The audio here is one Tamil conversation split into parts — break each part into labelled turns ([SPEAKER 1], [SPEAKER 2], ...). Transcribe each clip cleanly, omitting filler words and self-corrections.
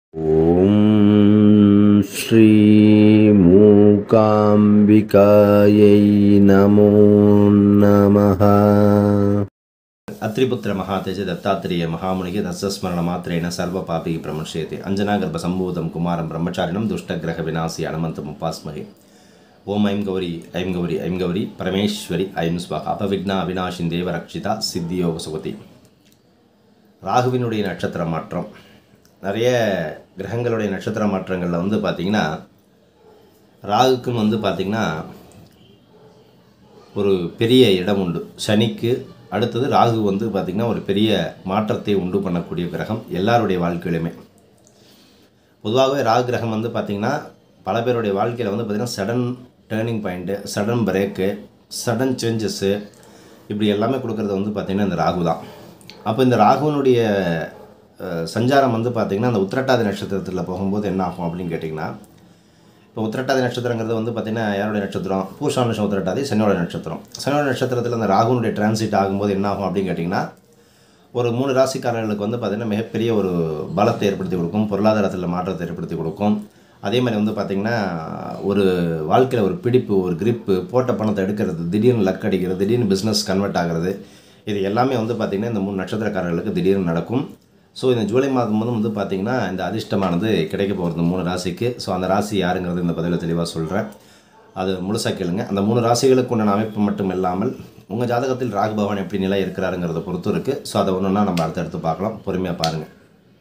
[SPEAKER 1] ஓம் ஸ்ரீ மூகாம்பிகாயை நமோ நமஹ.
[SPEAKER 2] அத்ரிபுத்திர மகாதேஜ தத்தாத்திரேய மகாமுனிகே தஸ்ஸ்மரண மாத்திரேன சர்வ பாபி பிரமுஷ்யேதி அஞ்சனா கர்ப்ப சம்பூதம் குமாரம் பிரம்மச்சாரிணம் துஷ்டகிரக விநாசி அனுமந்தம் உபாஸ்மகே. ஓம் ஐம் கௌரி ஐம் கௌரி ஐம் கௌரி பரமேஸ்வரி ஐம் ஸ்வாகா அபவிக்னா அவிநாஷின் தேவ ரக்ஷிதா சித்தியோக சுகதி. ராகுவினுடைய நட்சத்திர மாற்றம், நிறைய கிரகங்களுடைய நட்சத்திர மாற்றங்களில் வந்து பார்த்திங்கன்னா ராகுக்குன்னு பார்த்திங்கன்னா ஒரு பெரிய இடம் உண்டு. சனிக்கு அடுத்தது ராகு பார்த்திங்கன்னா ஒரு பெரிய மாற்றத்தை உண்டு பண்ணக்கூடிய கிரகம் எல்லாருடைய வாழ்க்கையிலுமே. பொதுவாகவே ராகு கிரகம் பார்த்திங்கன்னா பல பேருடைய வாழ்க்கையில் பார்த்திங்கன்னா sudden turning point, sudden break, sudden changes இப்படி எல்லாமே கொடுக்குறது பார்த்திங்கன்னா இந்த ராகு தான். அப்போ இந்த ராகுனுடைய சஞ்சாரம் பார்த்திங்கன்னா அந்த உத்திரட்டாதி நட்சத்திரத்தில் போகும்போது என்ன ஆகும் அப்படின்னு கேட்டிங்கன்னா, இப்போ உத்திரட்டாதி நட்சத்திரங்கிறது பார்த்திங்கன்னா யாருடைய நட்சத்திரம்? பூஷானுஷம் உத்திரட்டாதி சனியோட நட்சத்திரம். சனியோட நட்சத்திரத்தில் அந்த ராகுனுடைய டிரான்சிட் ஆகும்போது என்ன ஆகும் அப்படின்னு கேட்டிங்கன்னா, ஒரு 3 ராசிக்காரர்களுக்கு பார்த்திங்கன்னா மிகப்பெரிய ஒரு பலத்தை ஏற்படுத்தி கொடுக்கும், பொருளாதாரத்தில் மாற்றத்தை ஏற்படுத்தி கொடுக்கும். அதே மாதிரி பார்த்திங்கன்னா ஒரு வாழ்க்கையில் ஒரு பிடிப்பு, ஒரு கிரிப்பு, போட்ட பணத்தை எடுக்கிறது, திடீர்னு லக் அடிக்கிறது, திடீர்னு பிஸ்னஸ் கன்வெர்ட் ஆகிறது, இது எல்லாமே பார்த்திங்கன்னா இந்த 3 நட்சத்திரக்காரர்களுக்கு திடீர்னு நடக்கும். ஸோ இந்த ஜூலை மாதம் பார்த்திங்கன்னா இந்த அதிர்ஷ்டமானது கிடைக்க போகிறது 3 ராசிக்கு. ஸோ அந்த ராசி யாருங்கிறது இந்த பதிவில் தெளிவாக சொல்கிறேன், அது முழுசாக கேளுங்க. அந்த 3 ராசிகளுக்கு உண்டான அமைப்பு மட்டும் இல்லாமல் உங்கள் ஜாதகத்தில் ராகு பகவான் எப்படி நிலை இருக்கிறாருங்கிறத பொறுத்து இருக்குது. ஸோ அதை ஒன்றுன்னா நம்ம அடுத்தடுத்து பார்க்கலாம், பொறுமையாக பாருங்கள்.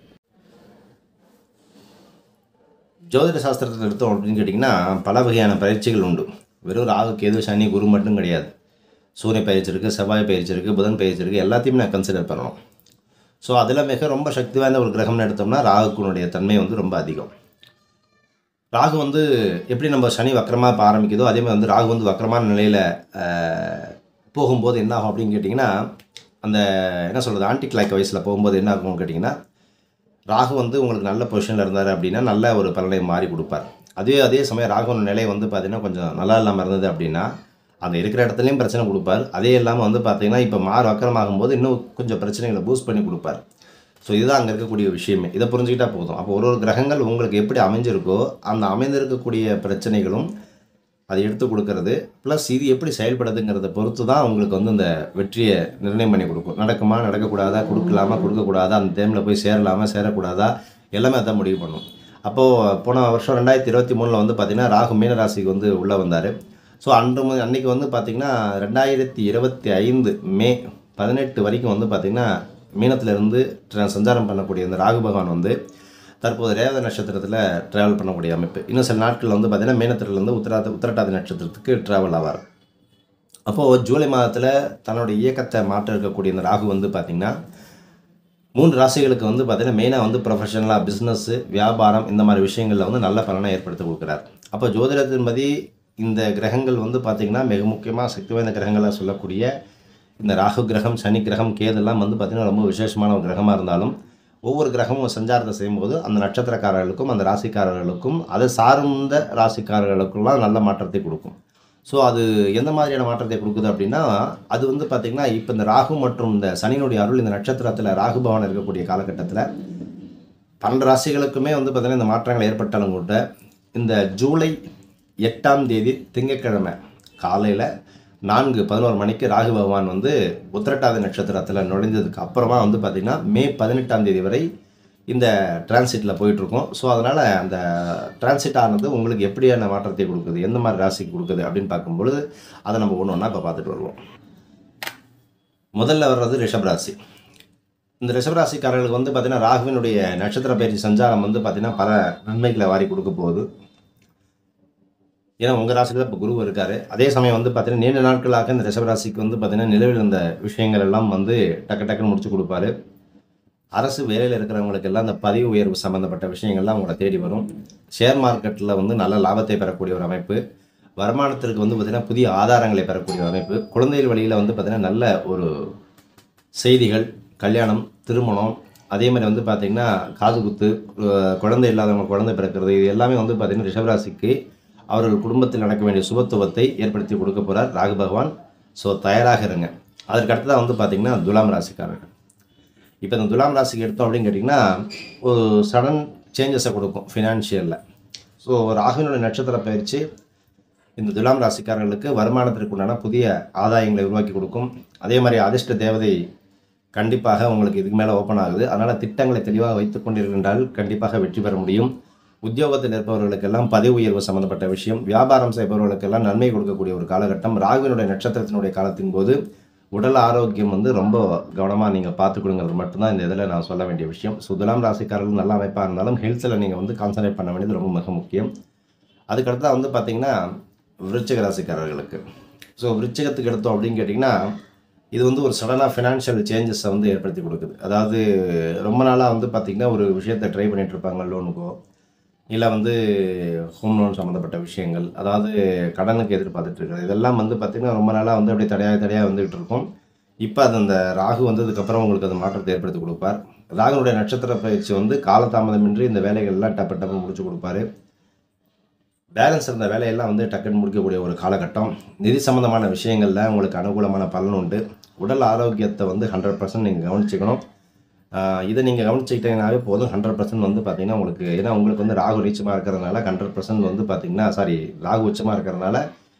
[SPEAKER 2] ஜோதிட சாஸ்திரத்தில் எடுத்தோம் அப்படின்னு கேட்டிங்கன்னா பல வகையான பயிற்சிகள் உண்டு. வெறும் ராகு கேது சனி குரு மட்டும் கிடையாது. சூரிய பயிற்சி இருக்குது, செவ்வாய் பயிற்சி இருக்குது, புதன் பயிற்சி இருக்குது, எல்லாத்தையுமே நான் கன்சிடர் பண்ணணும். ஸோ அதில் மிக ரொம்ப சக்தி வாய்ந்த ஒரு கிரகம்னு எடுத்தோம்னா ராகுக்குனுடைய தன்மை ரொம்ப அதிகம். ராகு எப்படி நம்ம சனி வக்கரமாக இப்போ ஆரம்பிக்குதோ அதே மாதிரி ராகு வக்கரமான நிலையில் போகும்போது என்ன ஆகும் அப்படின்னு கேட்டிங்கன்னா, அந்த என்ன சொல்கிறது ஆன்டி கிளாக் வயசில் போகும்போது என்ன ஆகும்னு கேட்டிங்கன்னா, ராகு உங்களுக்கு நல்ல பொசிஷனில் இருந்தார் அப்படின்னா நல்ல ஒரு பலனை மாறி கொடுப்பார். அதே சமயம் ராகுவோட நிலை பார்த்திங்கன்னா கொஞ்சம் நல்லா இல்லாமல் இருந்தது அப்படின்னா அந்த இருக்கிற இடத்துலையும் பிரச்சனை கொடுப்பார். அதே இல்லாமல் பார்த்திங்கன்னா இப்போ வக்கரமாகும்போது இன்னும் கொஞ்சம் பிரச்சனைகளை பூஸ்ட் பண்ணி கொடுப்பார். ஸோ இதுதான் அங்கே இருக்கக்கூடிய விஷயமே. இதை புரிஞ்சுக்கிட்டால் போதும். அப்போ ஒரு கிரகங்கள் உங்களுக்கு எப்படி அமைஞ்சிருக்கோ அந்த அமைந்திருக்கக்கூடிய பிரச்சனைகளும் அதை எடுத்து கொடுக்கறது, ப்ளஸ் இது எப்படி செயல்படுதுங்கிறத பொறுத்து தான் உங்களுக்கு இந்த வெற்றியை நிர்ணயம் பண்ணி கொடுக்கும். நடக்குமா, நடக்கக்கூடாதா, கொடுக்கலாமா, கொடுக்கக்கூடாதா, அந்த டைமில் போய் சேரலாமா, சேரக்கூடாதா, எல்லாமே அதான் முடிவு பண்ணும். அப்போது போன வருஷம் 2023 பார்த்திங்கன்னா ராகு மீன ராசிக்கு உள்ளே வந்தார். ஸோ அன்றைக்கு பார்த்திங்கன்னா 2025 மே 18 வரைக்கும் பார்த்திங்கன்னா மீனத்திலிருந்து சஞ்சாரம் பண்ணக்கூடிய இந்த ராகு பகவான் தற்போது ரேவதி நட்சத்திரத்தில் ட்ராவல் பண்ணக்கூடிய அமைப்பு. இன்னும் சில நாட்களில் பார்த்திங்கன்னா மீனத்திலிருந்து உத்திரட்டாதி நட்சத்திரத்துக்கு ட்ராவல் ஆவார். அப்போது ஜூலை மாதத்தில் தன்னுடைய இயக்கத்தை மாற்ற இருக்கக்கூடிய இந்த ராகு பார்த்திங்கன்னா 3 ராசிகளுக்கு பார்த்திங்கன்னா மெயினாக ப்ரொஃபஷனலாக பிஸ்னஸ்ஸு, வியாபாரம் இந்த மாதிரி விஷயங்களில் நல்ல பலனை ஏற்படுத்தி கொடுக்குறார். அப்போ ஜோதிடத்தின்படி இந்த கிரகங்கள் பார்த்திங்கன்னா மிக முக்கியமாக சக்தி வாய்ந்த கிரகங்களாக சொல்லக்கூடிய இந்த ராகு கிரகம், சனி கிரகம், கேதெல்லாம் பார்த்திங்கன்னா ரொம்ப விசேஷமான ஒரு கிரகமாக இருந்தாலும் ஒவ்வொரு கிரகமும் சஞ்சாரத்தை செய்யும்போது அந்த நட்சத்திரக்காரர்களுக்கும் அந்த ராசிக்காரர்களுக்கும் அதை சார்ந்த ராசிக்காரர்களுக்கெல்லாம் நல்ல மாற்றத்தை கொடுக்கும். ஸோ அது எந்த மாதிரியான மாற்றத்தை கொடுக்குது அப்படின்னா, அது பார்த்திங்கன்னா இப்போ இந்த ராகு மற்றும் இந்த சனியினுடைய அருள் இந்த நட்சத்திரத்தில் ராகு பகவான் இருக்கக்கூடிய காலகட்டத்தில் 12 ராசிகளுக்குமே பார்த்திங்கன்னா இந்த மாற்றங்கள் ஏற்பட்டாலும் கூட இந்த ஜூலை 8ஆம் தேதி திங்கட்கிழமை காலையில் 4:11 மணிக்கு ராகு பகவான் உத்திரட்டாதி நட்சத்திரத்தில் நுழைஞ்சதுக்கு அப்புறமா பார்த்திங்கன்னா மே 18ஆம் தேதி வரை இந்த டிரான்சிட்டில் போயிட்டுருக்கோம். ஸோ அதனால் அந்த டிரான்சிட் ஆனது உங்களுக்கு எப்படியான மாற்றத்தை கொடுக்குது, எந்த மாதிரி ராசிக்கு கொடுக்குது அப்படின்னு பார்க்கும்பொழுது அதை நம்ம ஒன்று ஒன்றா இப்போ பார்த்துட்டு வருவோம். முதல்ல வர்றது ரிஷபராசி. இந்த ரிஷபராசிக்காரர்களுக்கு பார்த்திங்கன்னா ராகுவினுடைய நட்சத்திர பயிற்சி சஞ்சாரம் பார்த்திங்கன்னா பல நன்மைகளை வாரி கொடுக்க போகுது. ஏன்னா உங்கள் ராசியில் இப்போ குரு இருக்கார். அதே சமயம் பார்த்திங்கன்னா நீண்ட நாட்களாக இந்த ரிஷபராசிக்கு பார்த்திங்கன்னா நிலவில் இருந்த விஷயங்கள் எல்லாம் டக்கு டக்குன்னு முடிச்சு கொடுப்பாரு. அரசு வேலையில் இருக்கிறவங்களுக்கு எல்லாம் இந்த பதிவு உயர்வு சம்மந்தப்பட்ட விஷயங்கள்லாம் அவங்கள தேடி வரும். ஷேர் மார்க்கெட்டில் நல்ல லாபத்தை பெறக்கூடிய ஒரு அமைப்பு, வருமானத்திற்கு பார்த்திங்கன்னா புதிய ஆதாரங்களை பெறக்கூடிய ஒரு அமைப்பு, குழந்தைகள் வழியில் பார்த்திங்கன்னா நல்ல ஒரு செய்திகள், கல்யாணம், திருமணம், அதே மாதிரி பார்த்திங்கன்னா காது குத்து, குழந்தை இல்லாதவங்க குழந்தை பிறக்கிறது, இது எல்லாமே பார்த்திங்கன்னா ரிஷபராசிக்கு அவர்கள் குடும்பத்தில் நடக்க வேண்டிய சுபத்துவத்தை ஏற்படுத்தி கொடுக்க போகிறார் ராகு பகவான். ஸோ தயாராக இருங்க. அதற்கு அடுத்ததாக பார்த்திங்கன்னா துலாம் ராசிக்காரர்கள். இப்போ இந்த துலாம் ராசிக்கு எடுத்தோம் அப்படின்னு கேட்டிங்கன்னா ஒரு சடன் சேஞ்சஸை கொடுக்கும் ஃபினான்ஷியலில். ஸோ ராகுவினுடைய நட்சத்திர பயிற்சி இந்த துலாம் ராசிக்காரர்களுக்கு வருமானத்திற்கு உண்டான புதிய ஆதாயங்களை உருவாக்கி கொடுக்கும். அதே மாதிரி அதிர்ஷ்ட தேவதை கண்டிப்பாக உங்களுக்கு இதுக்கு மேலே ஓப்பன் ஆகுது. அதனால் திட்டங்களை தெளிவாக வைத்து கொண்டிருக்கின்றால் கண்டிப்பாக வெற்றி பெற முடியும். உத்தியோகத்தில் இருப்பவர்களுக்கெல்லாம் பதவி உயர்வு சம்மந்தப்பட்ட விஷயம், வியாபாரம் செய்பவர்களுக்கெல்லாம் நன்மை கொடுக்கக்கூடிய ஒரு காலகட்டம். ராகுவினுடைய நட்சத்திரத்தினுடைய காலத்தின் போது உடல் ஆரோக்கியம் ரொம்ப கவனமாக நீங்கள் பார்த்துக்கொடுங்கிறது மட்டும்தான் இந்த இதில் நான் சொல்ல வேண்டிய விஷயம். ஸோ துலாம் ராசிக்காரர்கள் நல்ல அமைப்பாக இருந்தாலும் ஹெல்த்தில் நீங்கள் கான்சன்ட்ரேட் பண்ண வேண்டியது ரொம்ப மிக முக்கியம். அதுக்கடுத்து பார்த்திங்கன்னா விருச்சிக ராசிக்காரர்களுக்கு. ஸோ விருச்சிகத்துக்கு எடுத்தோம் அப்படின்னு கேட்டிங்கன்னா இது ஒரு சடனாக ஃபினான்ஷியல் சேஞ்சஸை ஏற்படுத்தி கொடுக்குது. அதாவது ரொம்ப நாளாக பார்த்திங்கன்னா ஒரு விஷயத்தை ட்ரை பண்ணிகிட்டு இருப்பாங்க, லோனுக்கோ இல்லை ஹோம் லோன் சம்மந்தப்பட்ட விஷயங்கள், அதாவது கடனுக்கு எதிர்பார்த்துட்டு இருக்கிறது. இதெல்லாம் பார்த்திங்கன்னா ரொம்ப நாளாக அப்படியே தடையாக வந்துகிட்டு இருக்கும். இப்போ அது அந்த ராகு வந்ததுக்கப்புறம் உங்களுக்கு அந்த மாற்றத்தை ஏற்படுத்தி கொடுப்பார். ராகுனுடைய நட்சத்திர பயிற்சி காலதாமதமின்றி இந்த வேலைகள்லாம் டப்பு முடிச்சு கொடுப்பாரு. பேலன்ஸ் இருந்த வேலையெல்லாம் டக்குன்னு முடிக்கக்கூடிய ஒரு காலகட்டம். நிதி சம்மந்தமான விஷயங்களில் உங்களுக்கு அனுகூலமான பலன் உண்டு. உடல் ஆரோக்கியத்தை 100% நீங்கள் கவனிச்சுக்கணும். இதை நீங்கள் கவனிச்சுக்கிட்டீங்கன்னாவே போதும். 100% பார்த்திங்கன்னா உங்களுக்கு, ஏன்னா உங்களுக்கு ராகு நீச்சமாக இருக்கிறதுனால 100% பார்த்திங்கன்னா ராகு உச்சமாக இருக்கிறதுனால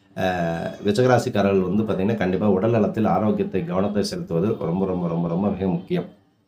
[SPEAKER 2] விருச்சிகராசிக்காரர்கள் பார்த்திங்கன்னா கண்டிப்பாக உடல் நலத்தில் ஆரோக்கியத்தை கவனத்தை செலுத்துவது ரொம்ப ரொம்ப ரொம்ப ரொம்ப மிக முக்கியம்.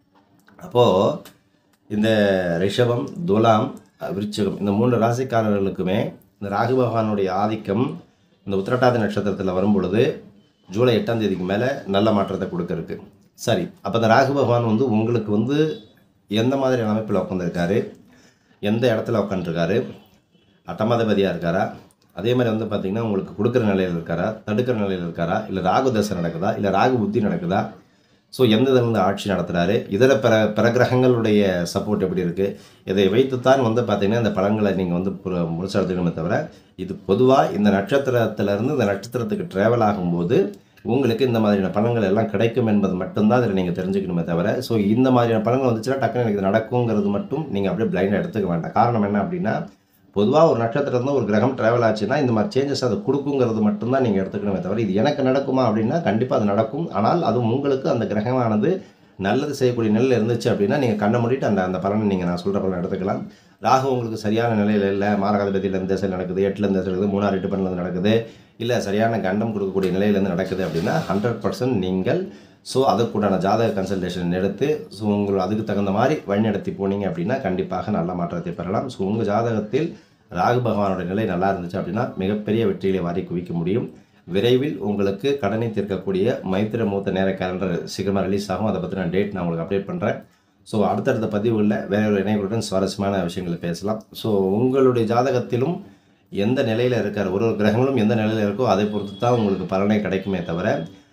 [SPEAKER 2] அப்போது இந்த ரிஷபம், துலாம், விருச்சிகம் இந்த 3 ராசிக்காரர்களுக்குமே இந்த ராகு பகவானுடைய ஆதிக்கம் இந்த உத்திரட்டாதி நட்சத்திரத்தில் வரும் பொழுது ஜூலை 8ஆம் தேதிக்கு மேலே நல்ல மாற்றத்தை கொடுக்கறதுக்கு. சரி, அப்போ இந்த ராகு பகவான் உங்களுக்கு எந்த மாதிரி அமைப்பில் உட்காந்துருக்காரு, எந்த இடத்துல உட்காந்துருக்காரு, அட்டமாதிபதியாக இருக்காரா, அதே மாதிரி பார்த்திங்கன்னா உங்களுக்கு கொடுக்குற நிலையில் இருக்காரா, தடுக்கிற நிலையில் இருக்காரா, இல்லை ராகு தசை நடக்குதா, இல்லை ராகு புத்தி நடக்குதா, ஸோ எந்த இதிலிருந்து ஆட்சி நடத்துகிறாரு, இதர பிறகிரகங்களுடைய சப்போர்ட் எப்படி இருக்குது, இதை வைத்துத்தான் பார்த்திங்கன்னா இந்த பலன்களை நீங்கள் முழுசாக எடுத்துக்கணுமே தவிர, இது பொதுவாக இந்த நட்சத்திரத்திலேருந்து இந்த நட்சத்திரத்துக்கு ட்ராவல் ஆகும்போது உங்களுக்கு இந்த மாதிரியான பலன்கள் எல்லாம் கிடைக்கும் என்பது மட்டும்தான் இதில் நீங்கள் தெரிஞ்சுக்கணுமே தவிர, ஸோ இந்த மாதிரியான பலன்கள் வந்துச்சுன்னா டக்குன்னு எனக்கு இது நடக்குங்கிறது மட்டும் நீங்கள் அப்படியே பிளைண்டாக எடுத்துக்க வேண்டாம். காரணம் என்ன அப்படின்னா, பொதுவாக ஒரு நட்சத்திரத்தில் ஒரு கிரகம் ட்ராவல் ஆச்சுன்னா இந்த மாதிரி சேஞ்சஸ் அதை கொடுக்குங்கிறது மட்டும்தான் நீங்கள் எடுத்துக்கணுமே தவிர, இது எனக்கு நடக்குமா அப்படின்னா கண்டிப்பாக அது நடக்கும். ஆனால் அது உங்களுக்கு அந்த கிரகமானது நல்லது செய்யக்கூடிய நிலையில் இருந்துச்சு அப்படின்னா நீங்கள் கண்ணை மூடிட்டு அந்த பலனை நீங்கள் நான் சொல்கிற பலனை எடுத்துக்கலாம். ராகு உங்களுக்கு சரியான நிலையில் இல்லை, மாரகாதிபதியில் இந்த திசை நடக்குது, 8ல் இந்த திசை நடக்குது, 3 8 12 நடக்குது, இல்லை சரியான கண்டம் கொடுக்கக்கூடிய நிலையிலேருந்து நடக்குது அப்படின்னா 100% நீங்கள் அதுக்குண்டான ஜாதக கன்சல்டேஷன் எடுத்து அதுக்கு தகுந்த மாதிரி வழிநடத்தி போனீங்க அப்படின்னா கண்டிப்பாக நல்ல மாற்றத்தை பெறலாம். ஸோ உங்கள் ஜாதகத்தில் ராகு பகவானோட நிலை நல்லா இருந்துச்சு அப்படின்னா மிகப்பெரிய வெற்றிகளை வாரி குவிக்க முடியும். விரைவில் உங்களுக்கு கடனை தீர்க்கக்கூடிய மைத்திர மூத்த நேர கேலண்டர் சீக்கிரமாக ரிலீஸ் ஆகும். அதை பற்றின டேட் நான் உங்களுக்கு அப்டேட் பண்ணுறேன். ஸோ அடுத்தடுத்த பதிவுகளில் வேற ஒரு இணையங்களுடன் சுவாரஸ்யமான விஷயங்களை பேசலாம். ஸோ உங்களுடைய ஜாதகத்திலும் எந்த நிலையில் இருக்கார், ஒரு கிரகங்களும் எந்த நிலையில் இருக்கோ அதை பொறுத்து தான் உங்களுக்கு பலனை கிடைக்குமே தவிர,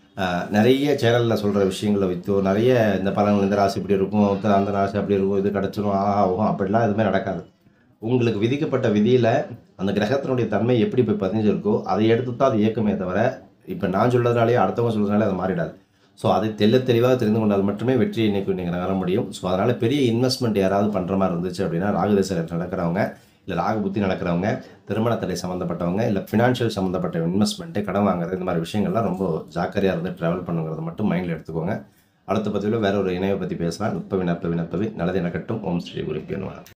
[SPEAKER 2] நிறைய சேனலில் சொல்கிற விஷயங்களை வைத்தோ நிறைய இந்த பலன்கள் இந்த ராசி இப்படி இருக்கும், அந்த ராசி அப்படி இருக்கும், இது கிடச்சிரும், ஆகும் அப்படிலாம் எதுவுமே நடக்காது. உங்களுக்கு விதிக்கப்பட்ட விதியில் அந்த கிரகத்தினுடைய தன்மை எப்படி போய் பதிஞ்சிருக்கோ அதை எடுத்து தான் அது இயக்குமே தவிர, இப்போ நான் சொல்கிறதுனாலே அடுத்தவங்க சொல்கிறதுனாலே அது மாறிடாது. ஸோ அதை தெளிவாக தெரிந்து கொண்டால் மட்டுமே வெற்றியை நீங்கள் வர முடியும். ஸோ அதனால் பெரிய இன்வெஸ்ட்மெண்ட் யாராவது பண்ணுற மாதிரி இருந்துச்சு அப்படின்னா, ராகு திசை நடக்கிறவங்க, இல்லை ராகு புத்தி நடக்கிறவங்க, திருமண தடை சம்மந்தப்பட்டவங்க, இல்லை ஃபினான்ஷியல் சம்மந்தப்பட்ட இன்வெஸ்ட்மெண்ட்டு, கடன் வாங்குறது, இந்த மாதிரி விஷயங்கள்லாம் ரொம்ப ஜாக்கிரதையாக இருந்து ட்ராவல் பண்ணுங்கிறத மட்டும் மைண்டில் எடுத்துக்கோங்க. அடுத்த பதிவில் வேற ஒரு இணையை பற்றி பேசலாம். நற்பவி நல்லது நடக்கட்டும். ஓம் ஸ்ரீ குருப்பியோ நமः.